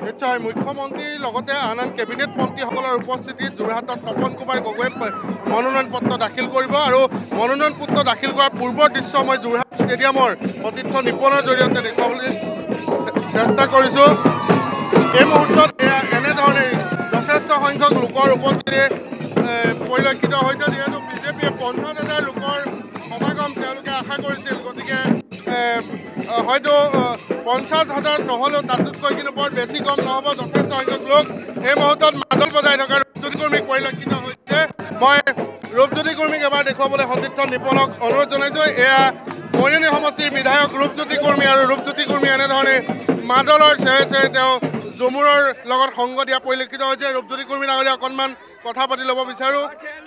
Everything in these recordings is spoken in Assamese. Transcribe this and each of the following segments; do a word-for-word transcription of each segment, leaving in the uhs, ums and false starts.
নিশ্চয় মুখ্যমন্ত্ৰীৰ লগতে আন আন কেবিনেট মন্ত্ৰীসকলৰ উপস্থিতিত যোৰহাটত তপন কুমাৰ গগৈয়ে মনোনয়ন পত্ৰ দাখিল কৰিব আৰু মনোনয়ন পত্ৰ দাখিল কৰাৰ পূৰ্বৰ দৃশ্য মই যোৰহাট ষ্টেডিয়ামৰ সতীৰ্থ নিপনৰ জৰিয়তে দেখুৱাবলৈ চেষ্টা কৰিছোঁ। এই মুহূৰ্তত এনেধৰণে যথেষ্ট সংখ্যক লোকৰ উপস্থিতি পৰিলক্ষিত হৈছে, যিহেতু বিজেপিয়ে পঞ্চাছ হাজাৰ লোকৰ সমাগম তেওঁলোকে আশা কৰিছিল। গতিকে হয়তো পঞ্চাছ হাজাৰ নহ'লেও তাতোতকৈ কিন্তু বৰ বেছি কম নহ'ব, যথেষ্ট সংখ্যক লোক এই মুহূৰ্তত মাদল বজাই থকা ৰূপজ্যোতি কৰ্মীক পৰিলক্ষিত হৈছে। মই ৰূপজ্যোতি কৰ্মীক এবাৰ দেখুৱাবলৈ সতীৰ্থ নিপনক অনুৰোধ জনাইছোঁ। এয়া মৰিয়নি সমষ্টিৰ বিধায়ক ৰূপজ্যোতি কৰ্মী আৰু ৰূপজ্যোতি কৰ্মী এনেধৰণে মাদলৰ চেহে চেহে তেওঁ জমুৰৰ লগত সংগ দিয়া পৰিলক্ষিত হৈছে। ৰূপজ্যোতি কৰ্মী ডাঙৰীয়া অকণমান কথা পাতি ল'ব বিচাৰোঁ।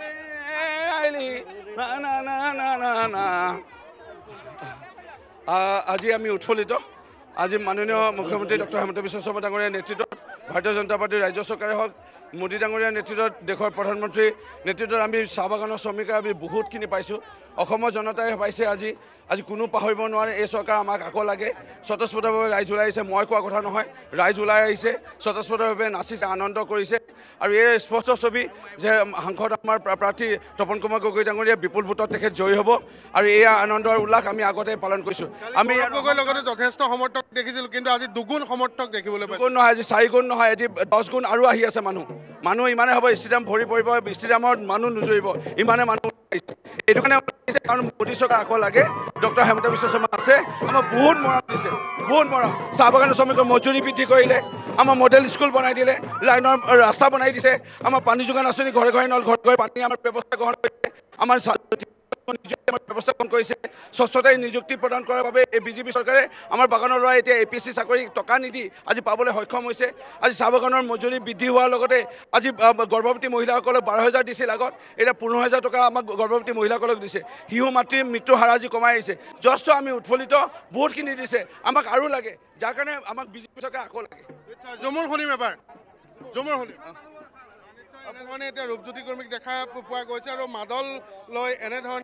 আজি আমি উৎফুল্লিত। আজি মাননীয় মুখ্যমন্ত্ৰী ডক্টৰ হিমন্ত বিশ্ব শৰ্মা ডাঙৰীয়াৰ নেতৃত্বত ভাৰতীয় জনতা পাৰ্টীৰ ৰাজ্য চৰকাৰে হওক, মোদী ডাঙৰীয়াৰ নেতৃত্বত দেশৰ প্ৰধানমন্ত্ৰীৰ নেতৃত্বত আমি চাহ বাগানৰ শ্ৰমিকে আমি বহুতখিনি পাইছোঁ। অসমৰ জনতাই পাইছে আজি আজি কোনো পাহৰিব নোৱাৰে এই চৰকাৰ আমাক আকৌ লাগে। স্বতঃস্ফূৰ্তভাৱে ৰাইজ ওলাই আহিছে, মই কোৱা কথা নহয়, ৰাইজ ওলাই আহিছে, স্বতঃস্ফূৰ্তভাৱে নাচিছে, আনন্দ কৰিছে। আৰু এই স্পষ্ট ছবি যে সাংসদ আমাৰ প্ৰাৰ্থী তপন কুমাৰ গগৈ ডাঙৰীয়া বিপুল ভোটত তেখেত জয়ী হ'ব আৰু এই আনন্দৰ উল্লাস আমি আগতে পালন কৰিছোঁ। আমি গগৈৰ লগতে যথেষ্ট সমৰ্থক দেখিছিলোঁ, কিন্তু আজি দুগুণ সমৰ্থক দেখিবলৈ পাইছোঁ। দুগুণ নহয়, আজি চাৰিগুণ নহয়, এটি দহ গুণ আৰু আহি আছে মানুহ। মানুহ ইমানে হ'ব, ষ্টেডিয়াম ভৰি পৰিব, ষ্টেডিয়ামত মানুহ নুজুৰিব, ইমানে মানুহ আহিছে। এইটো কাৰণে কাৰণ মোদী চৰকাৰ আকৌ লাগে, ডক্টৰ হিমন্ত বিশ্ব শৰ্মা আছে, আমাৰ বহুত মৰম দিছে, বহুত মৰম। চাহ বাগানৰ শ্ৰমিকৰ মজুৰি বৃদ্ধি কৰিলে, আমাৰ মডেল স্কুল বনাই দিলে, লাইনৰ ৰাস্তা বনাই দিছে, আমাৰ পানী যোগান আঁচনি ঘৰে ঘৰে নল, ঘৰে ঘৰে পানী আমাৰ ব্যৱস্থা গ্ৰহণ কৰিছে, আমাৰ ব্যৱস্থা গ্ৰহণ কৰিছে, স্বচ্ছতাই নিযুক্তি প্ৰদান কৰাৰ বাবে এই বিজেপি চৰকাৰে আমাৰ বাগানৰ ল'ৰাই এতিয়া এ পি এছ চি চাকৰি টকা নিদি আজি পাবলৈ সক্ষম হৈছে। আজি চাহ বাগানৰ মজুৰি বৃদ্ধি হোৱাৰ লগতে আজি গৰ্ভৱতী মহিলাসকলক বাৰ হাজাৰ দিছিল আগত, এতিয়া পোন্ধৰ হাজাৰ টকা আমাক গৰ্ভৱতী মহিলাসকলক দিছে। শিশু মাতৃৰ মৃত্যুৰ হাৰ আজি কমাই আহিছে। যথেষ্ট আমি উৎফুল্লিত, বহুতখিনি দিছে, আমাক আৰু লাগে, যাৰ কাৰণে আমাক বিজেপি চৰকাৰে আকৌ লাগে। জমুৰ শুনিম এবাৰ, জমুৰ শুনিম। এনেধৰণে এতিয়া ৰূপজ্যোতি কৰ্মীক দেখা পোৱা গৈছে আৰু মাদল লৈ এনেধৰণে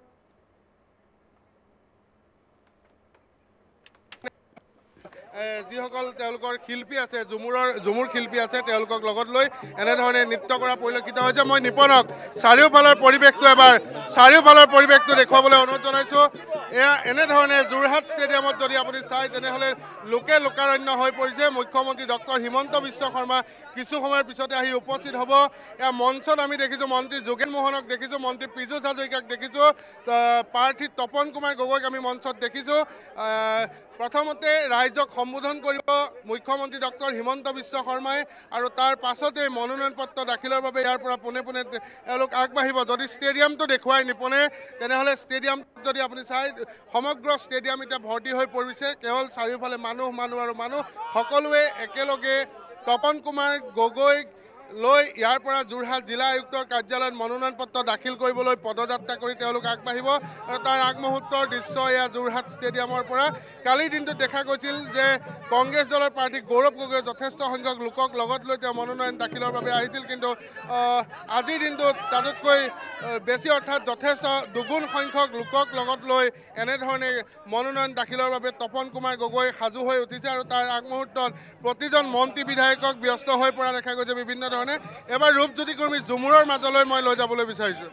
যিসকল তেওঁলোকৰ শিল্পী আছে, ঝুমুৰৰ ঝুমুৰ শিল্পী আছে, তেওঁলোকক লগত লৈ এনেধৰণে নৃত্য কৰা পৰিলক্ষিত হৈছে। মই নিপনক চাৰিওফালৰ পৰিৱেশটো এবাৰ চাৰিওফালৰ পৰিৱেশটো দেখুৱাবলৈ অনুৰোধ জনাইছোঁ। এয়া এনেধৰণে যোৰহাট ষ্টেডিয়ামত যদি আপুনি চায় তেনেহ'লে লোকে লোকাৰণ্য হৈ পৰিছে। মুখ্যমন্ত্ৰী ডক্টৰ হিমন্ত বিশ্ব শৰ্মা কিছু সময়ৰ পিছতে আহি উপস্থিত হ'ব। এয়া মঞ্চত আমি দেখিছোঁ মন্ত্ৰী যোগেন মোহনক দেখিছোঁ, মন্ত্ৰী পীযুষ হাজৰিকাক দেখিছোঁ, প্ৰাৰ্থী তপন কুমাৰ গগৈক আমি মঞ্চত দেখিছোঁ। প্ৰথমতে ৰাইজক সম্বোধন কৰিব মুখ্যমন্ত্ৰী ডক্টৰ হিমন্ত বিশ্ব শৰ্মাই আৰু তাৰ পাছতে মনোনয়ন পত্ৰ দাখিলৰ বাবে ইয়াৰ পৰা পোনে পোনে এওঁলোক আগবাঢ়িব। যদি ষ্টেডিয়ামটো দেখুৱাই নিপনে তেনেহ'লে ষ্টেডিয়ামটোত যদি আপুনি চাই সমগ্ৰ ষ্টেডিয়াম এতিয়া ভৰ্তি হৈ পৰিছে, কেৱল চাৰিওফালে মানুহ মানুহ আৰু মানুহ। সকলোৱে একেলগে তপন কুমাৰ গগৈক লৈ ইয়াৰ পৰা যোৰহাট জিলা আয়ুক্তৰ কাৰ্যালয়ত মনোনয়ন পত্ৰ দাখিল কৰিবলৈ পদযাত্ৰা কৰি তেওঁলোক আগবাঢ়িব। আৰু তাৰ আগমুহূৰ্তৰ দৃশ্য এয়া যোৰহাট ষ্টেডিয়ামৰ পৰা। কালিৰ দিনটোত দেখা গৈছিল যে কংগ্ৰেছ দলৰ প্ৰাৰ্থী গৌৰৱ গগৈয়ে যথেষ্ট সংখ্যক লোকক লগত লৈ তেওঁ মনোনয়ন দাখিলৰ বাবে আহিছিল, কিন্তু আজিৰ দিনটোত তাতোতকৈ বেছি অৰ্থাৎ যথেষ্ট দুগুণ সংখ্যক লোকক লগত লৈ এনেধৰণে মনোনয়ন দাখিলৰ বাবে তপন কুমাৰ গগৈ সাজু হৈ উঠিছে। আৰু তাৰ আগমুহূৰ্তত প্ৰতিজন মন্ত্ৰী বিধায়কক ব্যস্ত হৈ পৰা দেখা গৈছে বিভিন্ন ধৰণে। এবাৰ ৰূপজ্যোতি কৰ্মী ঝুমুৰৰ মাজলৈ মই লৈ যাবলৈ বিচাৰিছোঁ।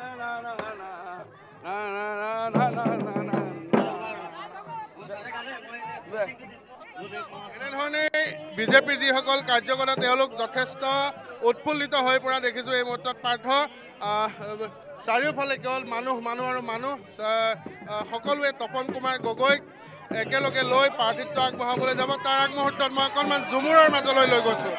এনেধৰণে বিজেপিৰ যিসকল কাৰ্যকৰ্তা তেওঁলোক যথেষ্ট উৎফুল্লিত হৈ পৰা দেখিছোঁ এই মুহূৰ্তত। পাৰ্থ চাৰিওফালে কেৱল মানুহ মানুহ আৰু মানুহ। সকলোৱে তপন কুমাৰ গগৈক একেলগে লৈ প্ৰাৰ্থিত্ব আগবঢ়াবলৈ যাব। তাৰ আগমুহূৰ্তত মই অকণমান ঝুমুৰৰ মাজলৈ লৈ গৈছোঁ।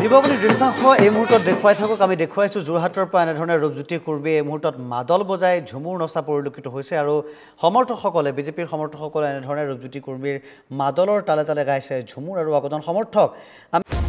উলবগনি দৃশ্যাংশ এই মুহূৰ্তত দেখুৱাই থাকক আমি দেখুৱাইছোঁ যোৰহাটৰ পৰা এনেধৰণে ৰূপজ্যোতি কুৰ্মীয়ে এই মুহূৰ্তত মাদল বজাই ঝুমুৰ নচা পৰিলক্ষিত হৈছে আৰু সমৰ্থকসকলে বিজেপিৰ সমৰ্থকসকলে এনেধৰণে ৰূপজ্যোতি কুৰ্মীৰ মাদলৰ তালে তালে গাইছে ঝুমুৰ আৰু আগতন সমৰ্থক